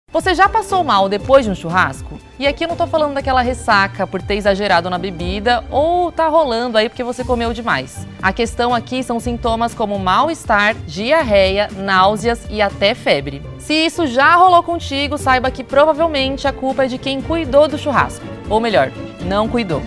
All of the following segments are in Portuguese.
Você já passou mal depois de um churrasco? E aqui eu não tô falando daquela ressaca por ter exagerado na bebida ou tá rolando aí porque você comeu demais. A questão aqui são sintomas como mal-estar, diarreia, náuseas e até febre. Se isso já rolou contigo, saiba que provavelmente a culpa é de quem cuidou do churrasco. Ou melhor, não cuidou.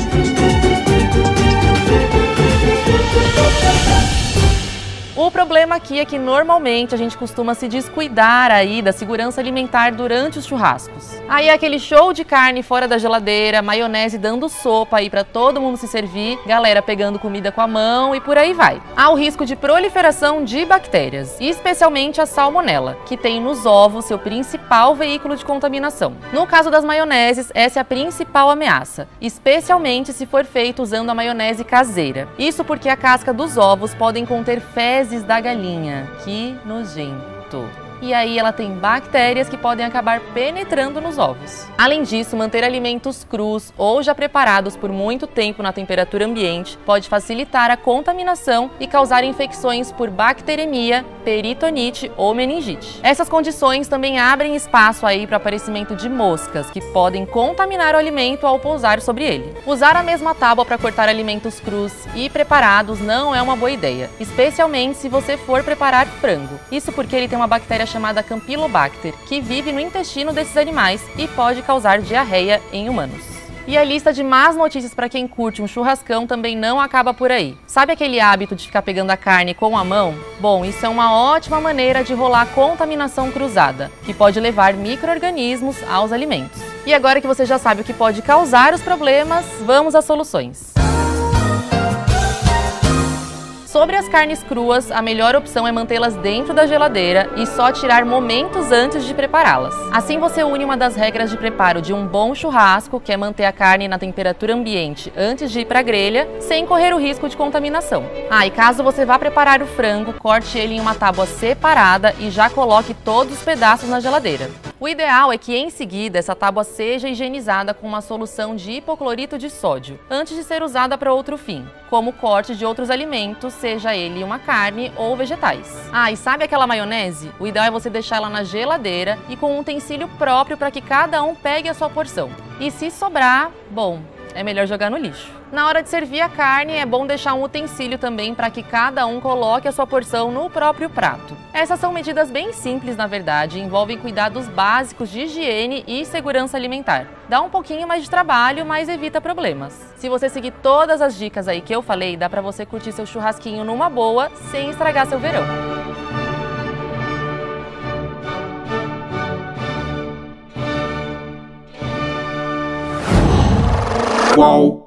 O problema aqui é que normalmente a gente costuma se descuidar aí da segurança alimentar durante os churrascos. Aí é aquele show de carne fora da geladeira, maionese dando sopa aí pra todo mundo se servir, galera pegando comida com a mão e por aí vai. Há o risco de proliferação de bactérias, especialmente a salmonela, que tem nos ovos seu principal veículo de contaminação. No caso das maioneses, essa é a principal ameaça, especialmente se for feito usando a maionese caseira. Isso porque a casca dos ovos podem conter fezes da galinha. Que nojento! E aí ela tem bactérias que podem acabar penetrando nos ovos. Além disso, manter alimentos crus ou já preparados por muito tempo na temperatura ambiente pode facilitar a contaminação e causar infecções por bacteremia, peritonite ou meningite. Essas condições também abrem espaço aí para o aparecimento de moscas, que podem contaminar o alimento ao pousar sobre ele. Usar a mesma tábua para cortar alimentos crus e preparados não é uma boa ideia, especialmente se você for preparar frango. Isso porque ele tem uma bactéria chamada Campylobacter, que vive no intestino desses animais e pode causar diarreia em humanos. E a lista de más notícias para quem curte um churrascão também não acaba por aí. Sabe aquele hábito de ficar pegando a carne com a mão? Bom, isso é uma ótima maneira de rolar contaminação cruzada, que pode levar micro-organismos aos alimentos. E agora que você já sabe o que pode causar os problemas, vamos às soluções. Sobre as carnes cruas, a melhor opção é mantê-las dentro da geladeira e só tirar momentos antes de prepará-las. Assim você une uma das regras de preparo de um bom churrasco, que é manter a carne na temperatura ambiente antes de ir para a grelha, sem correr o risco de contaminação. E caso você vá preparar o frango, corte ele em uma tábua separada e já coloque todos os pedaços na geladeira. O ideal é que em seguida essa tábua seja higienizada com uma solução de hipoclorito de sódio, antes de ser usada para outro fim, como o corte de outros alimentos, seja ele uma carne ou vegetais. E sabe aquela maionese? O ideal é você deixar ela na geladeira e com um utensílio próprio para que cada um pegue a sua porção. E se sobrar, bom, é melhor jogar no lixo. Na hora de servir a carne, é bom deixar um utensílio também para que cada um coloque a sua porção no próprio prato. Essas são medidas bem simples, na verdade, e envolvem cuidados básicos de higiene e segurança alimentar. Dá um pouquinho mais de trabalho, mas evita problemas. Se você seguir todas as dicas aí que eu falei, dá para você curtir seu churrasquinho numa boa, sem estragar seu verão. Qual?